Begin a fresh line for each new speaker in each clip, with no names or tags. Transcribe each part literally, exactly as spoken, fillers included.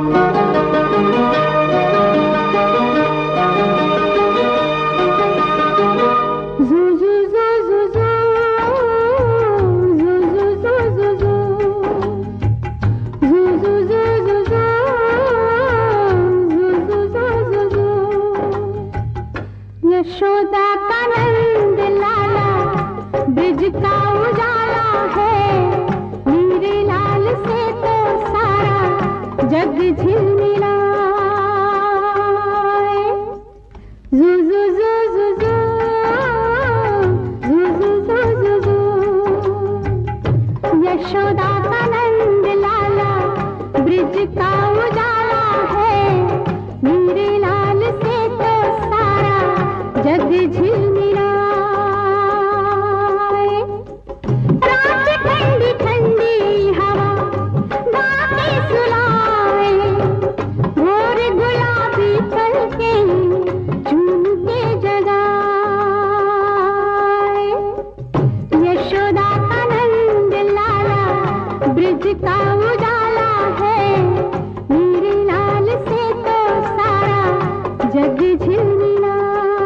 यशोदा का नंद लाला ब्रिज का उजाला है, मेरे लाल से तो सारा जग झिलमिलाए। जू जू जू जू जू जू जू जू जू जू। यशोदा का नंद लाला ब्रिज का उजाला है, मेरे लाल से तो सारा जग झिलमिलाए। रात ठंडी ठंडी हवा गाते सुलाए, भोर गुलाबी पलके चूम के जगाए। यशोदा का नंद लाला ब्रिज का उजाला है, मेरे लाल से तो सारा जग झिलमिलाए।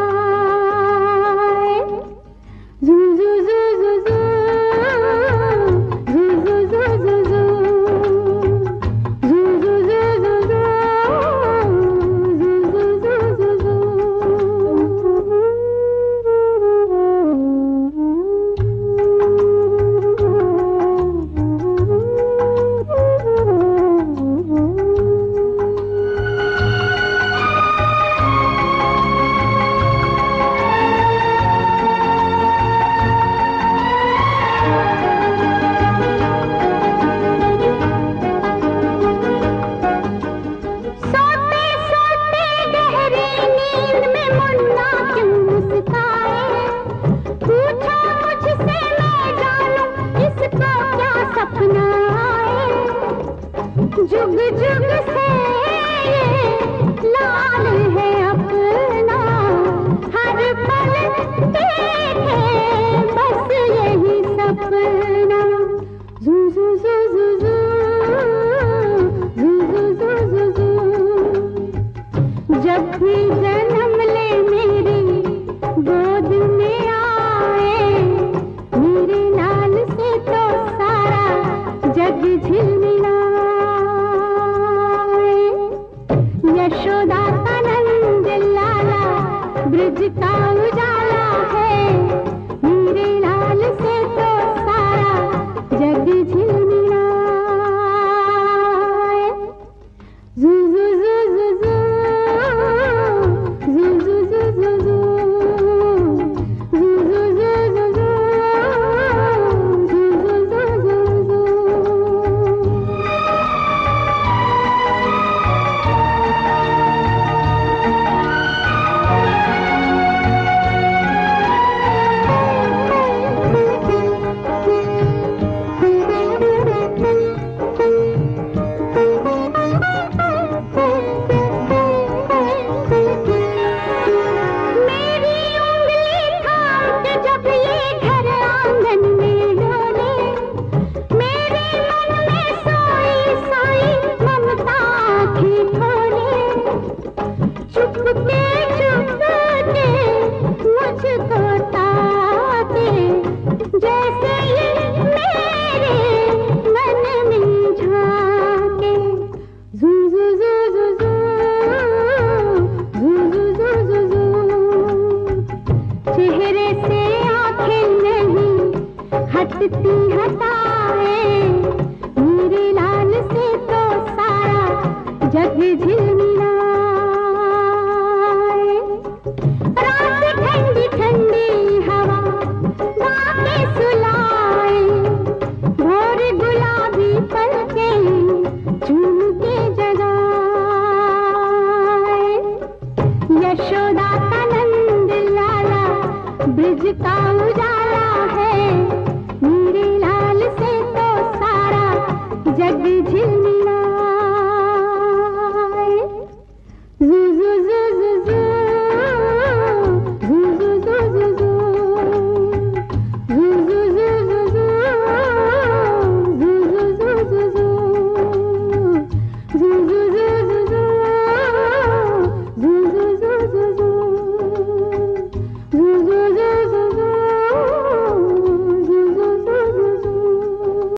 जुग जुग से ये लाल है अपना, हर पल देखे बस यही सपना। जू जू जू जू जू जू जू जू जू जू। जब भी जन्म ले मेरी गोद में आए, मेरे लाल से तो सारा जग झिलमिलाए। यशोदा का नंद लाला ब्रिज का उजाला है, मेरे लाल से तो सारा जग झिलमिलाए। जू जू जू जू जू जू जू जू जू जू जू जू जू जू जू जू जू जू। हटती हटाए, मेरे लाल से तो सारा जग झिल